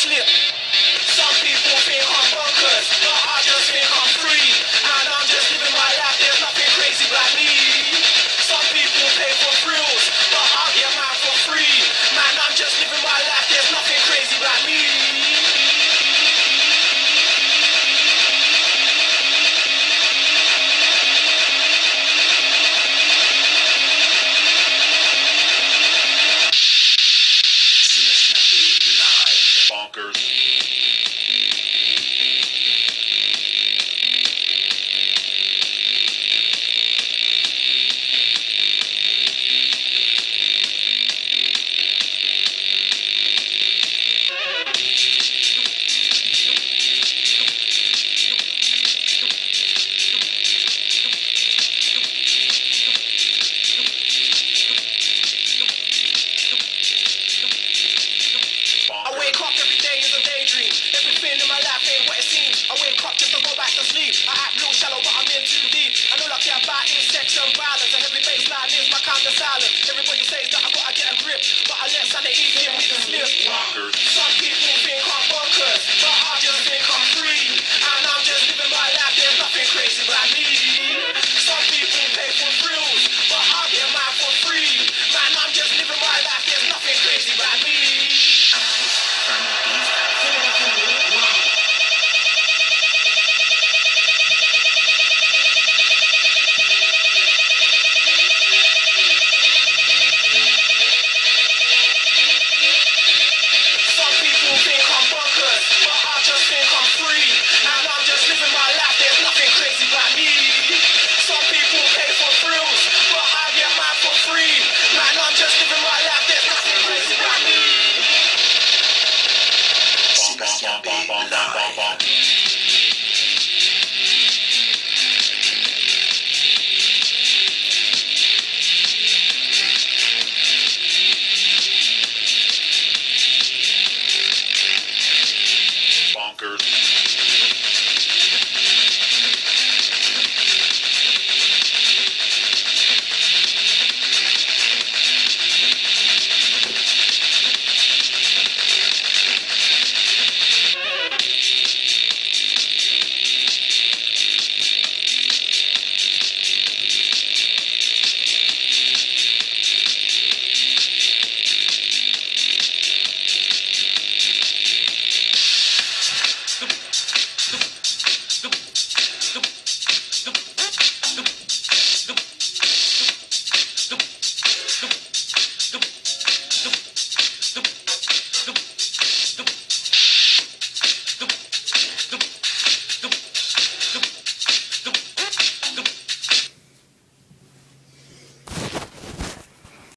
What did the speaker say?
slip. Some people think I'm bonkers, but I just think I'm free. And I'm just living my life, there's nothing crazy about me. Some people pay for thrills, but I get mine for free. Man, I'm just living my life, there's nothing crazy about me. Everybody says that I gotta get a grip, but I let sanity give me the slip.